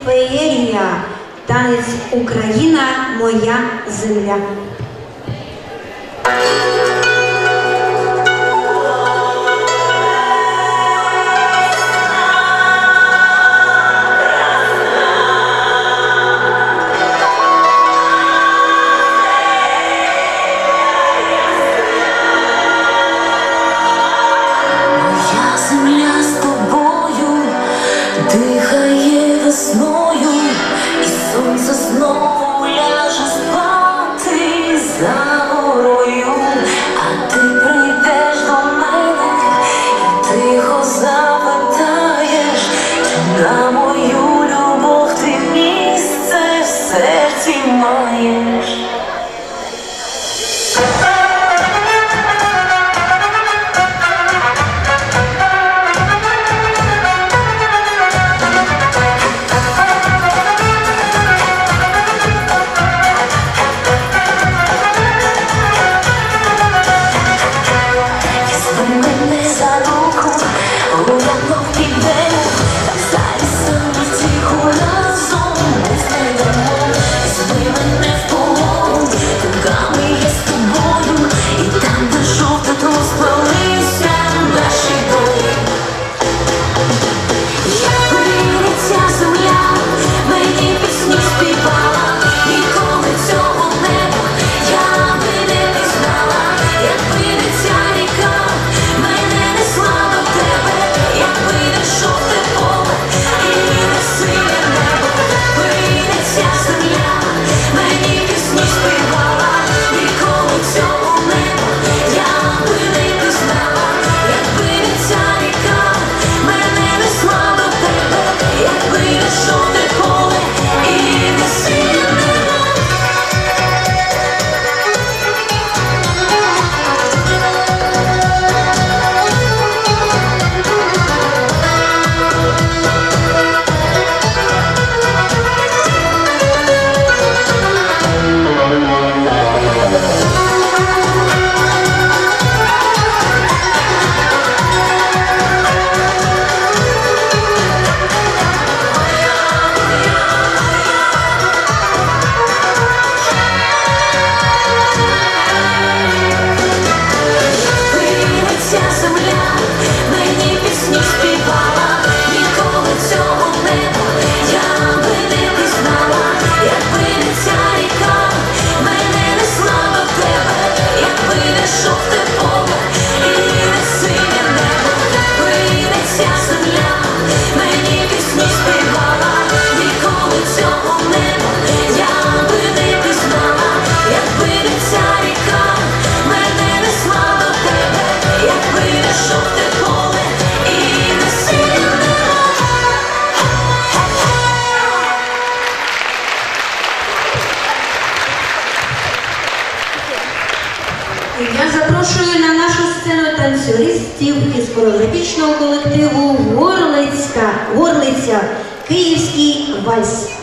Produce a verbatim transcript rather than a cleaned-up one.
Феєрія. Танець «Україна – моя земля». Дихає весною, і сонце знову ляже спати за горою, а ти прийдеш до мене і тихо запитаєш, чи на мою любов ти місце в серці маєш. Я запрошую на нашу сцену танцюристів із хореографічного колективу «Горлицька», «Горлиця», «Київський вальс».